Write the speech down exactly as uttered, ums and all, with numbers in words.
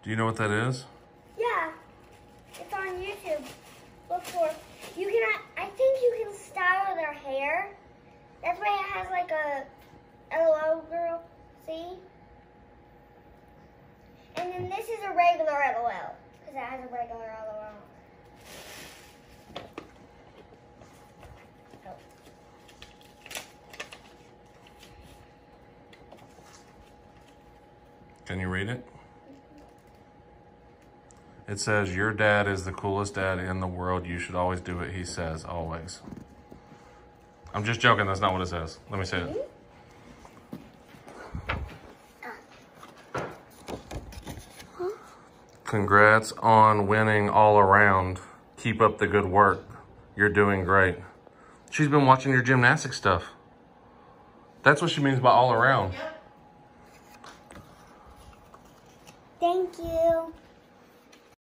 Do you know what that is? Yeah. It's on YouTube. Look for, you can, I think you can style their hair. That's why it has like a L O L girl, see? And then this is a regular L O L, because it has a regular L O L. Can you read it? It says, your dad is the coolest dad in the world. You should always do what he says, always. I'm just joking. That's not what it says. Let me see it. Congrats on winning all around. Keep up the good work. You're doing great. She's been watching your gymnastics stuff. That's what she means by all around. Thank you.